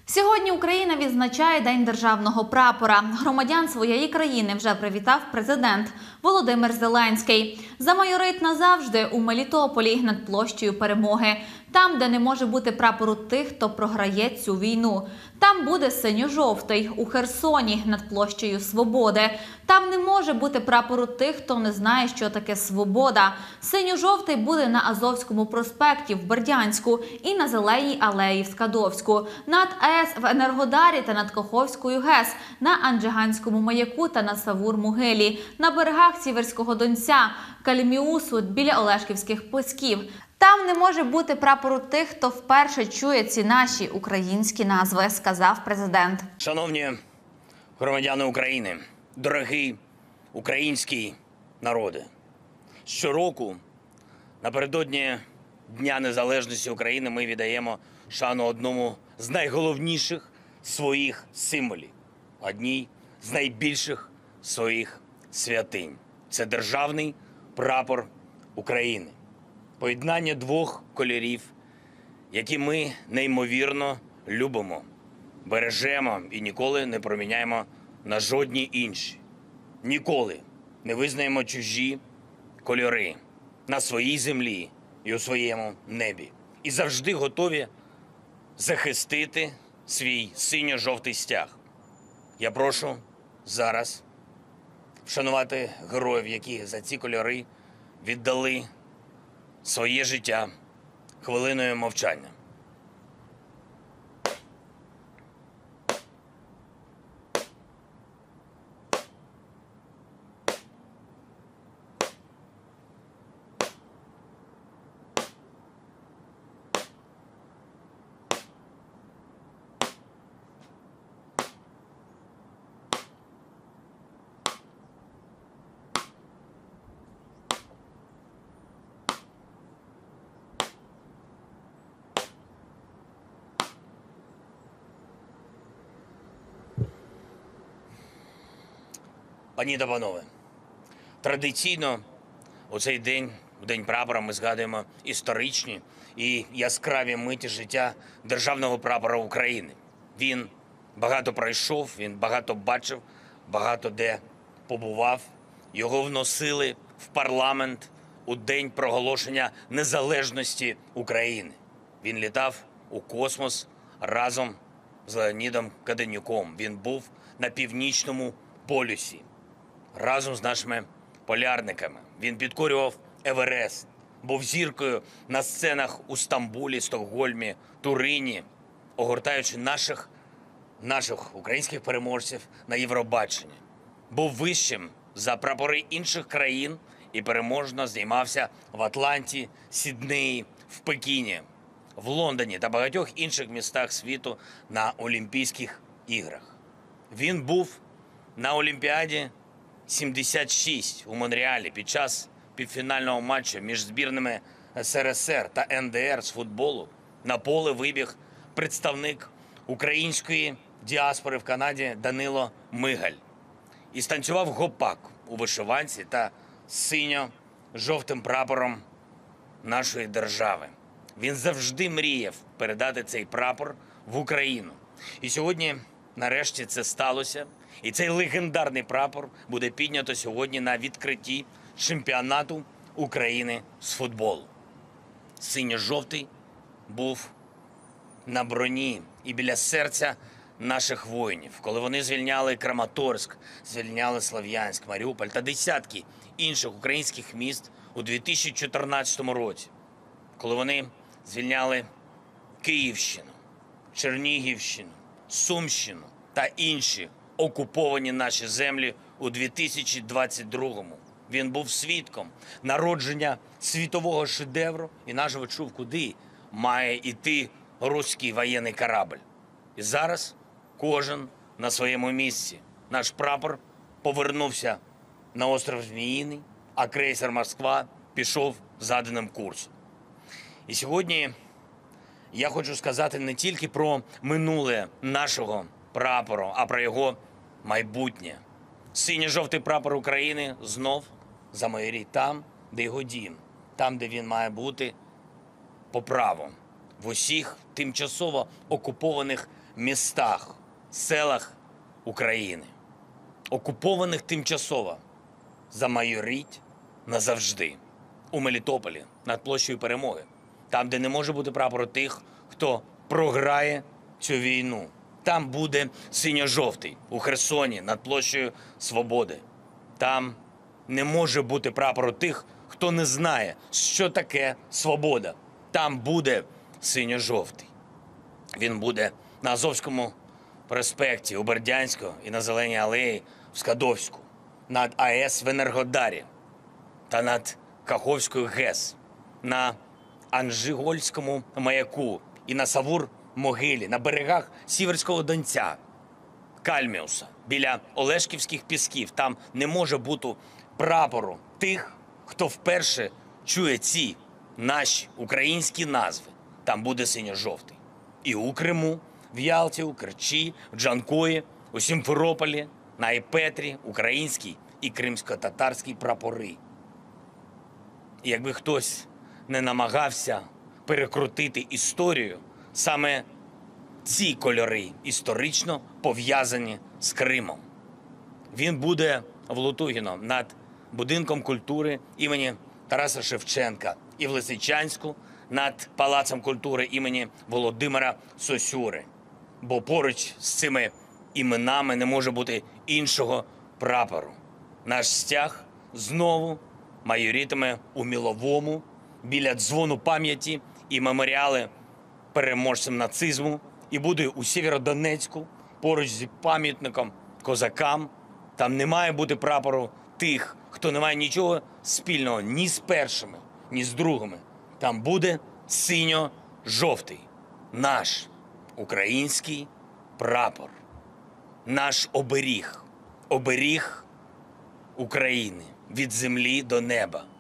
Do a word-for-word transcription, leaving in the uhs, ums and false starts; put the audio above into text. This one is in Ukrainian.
Сьогодні Україна відзначає День державного прапора. Громадян своєї країни вже привітав президент Володимир Зеленський. Замайорить назавжди у Мелітополі над площею Перемоги. Там, де не може бути прапору тих, хто програє цю війну. Там буде синьо-жовтий у Херсоні над площею Свободи. Там не може бути прапору тих, хто не знає, що таке свобода. Синьо-жовтий буде на Азовському проспекті в Бердянську і на Зеленій алеї в Скадовську. Над АЕС в Енергодарі та над Каховською ГЕС, на Анджиганському маяку та на Савур-Могилі, на берегах Сіверського Донця, Кальміусу біля Олешківських пісків. Там не може бути прапору тих, хто вперше чує ці наші українські назви, сказав президент. Шановні громадяни України, дорогий український народи, щороку напередодні Дня Незалежності України ми віддаємо шану одному з найголовніших своїх символів, одній з найбільших своїх святинь. Це державний прапор України. Поєднання двох кольорів, які ми неймовірно любимо, бережемо і ніколи не проміняємо на жодні інші. Ніколи не визнаємо чужі кольори на своїй землі і у своєму небі. І завжди готові захистити свій синьо-жовтий стяг. Я прошу зараз вшанувати героїв, які за ці кольори віддали своє життя хвилиною мовчання. Пані та панове, традиційно у цей день, у День прапора, ми згадуємо історичні і яскраві миті життя державного прапора України. Він багато пройшов, він багато бачив, багато де побував. Його вносили в парламент у день проголошення незалежності України. Він літав у космос разом з Леонідом Каденюком. Він був на північному полюсі разом з нашими полярниками. Він підкорював Еверест, був зіркою на сценах у Стамбулі, Стокгольмі, Турині, огортаючи наших, наших українських переможців на Євробаченні. Був вищим за прапори інших країн і переможно здіймався в Атланті, Сіднеї, в Пекіні, в Лондоні та багатьох інших містах світу на Олімпійських іграх. Він був на Олімпіаді сімдесят шість у Монреалі під час півфінального матчу між збірними ес ер ес ер та ен де ер з футболу. На поле вибіг представник української діаспори в Канаді Данило Мигаль і станцював гопак у вишиванці та синьо-жовтим прапором нашої держави. Він завжди мріяв передати цей прапор в Україну. І сьогодні, нарешті, це сталося. І цей легендарний прапор буде піднято сьогодні на відкритті чемпіонату України з футболу. Синьо-жовтий був на броні і біля серця наших воїнів, коли вони звільняли Краматорськ, звільняли Слов'янськ, Маріуполь та десятки інших українських міст у дві тисячі чотирнадцятому році, коли вони звільняли Київщину, Чернігівщину, Сумщину та інші окуповані наші землі у дві тисячі двадцять другому. Він був свідком народження світового шедевру і наживо чув, куди має йти руський воєнний корабль. І зараз кожен на своєму місці. Наш прапор повернувся на остров Зміїний, а крейсер «Москва» пішов заданим курсом. І сьогодні я хочу сказати не тільки про минуле нашого прапору, а про його майбутнє. Синьо-жовтий прапор України знов замайорить там, де його дім, там, де він має бути по праву, в усіх тимчасово окупованих містах, селах України, окупованих тимчасово, замайорить назавжди. У Мелітополі, над площею Перемоги, там, де не може бути прапору тих, хто програє цю війну. Там буде синьо-жовтий, у Херсоні, над площею Свободи. Там не може бути прапору тих, хто не знає, що таке свобода. Там буде синьо-жовтий. Він буде на Азовському проспекті, у Бердянську і на Зеленій алеї в Скадовську, над АЕС в Енергодарі та над Каховською ГЕС, на Анжигольському маяку і на Савур-могилі, на берегах Сіверського Донця, Кальміуса, біля Олешківських пісків. Там не може бути прапору тих, хто вперше чує ці наші українські назви. Там буде синьо-жовтий. І у Криму, в Ялті, у Керчі, в Джанкої, у Сімферополі, на Іпетрі, український і кримсько-татарський прапори. І якби хтось не намагався перекрутити історію, саме ці кольори історично пов'язані з Кримом. Він буде в Лутугіно над будинком культури імені Тараса Шевченка і в Лисичанську над Палацом культури імені Володимира Сосюри. Бо поруч з цими іменами не може бути іншого прапору. Наш стяг знову майорітиме у Міловому, біля дзвону пам'яті і меморіали переможцям нацизму, і буде у Сєвєродонецьку, поруч з пам'ятником козакам. Там не має бути прапору тих, хто не має нічого спільного ні з першими, ні з другими. Там буде синьо-жовтий, наш український прапор, наш оберіг, оберіг України від землі до неба.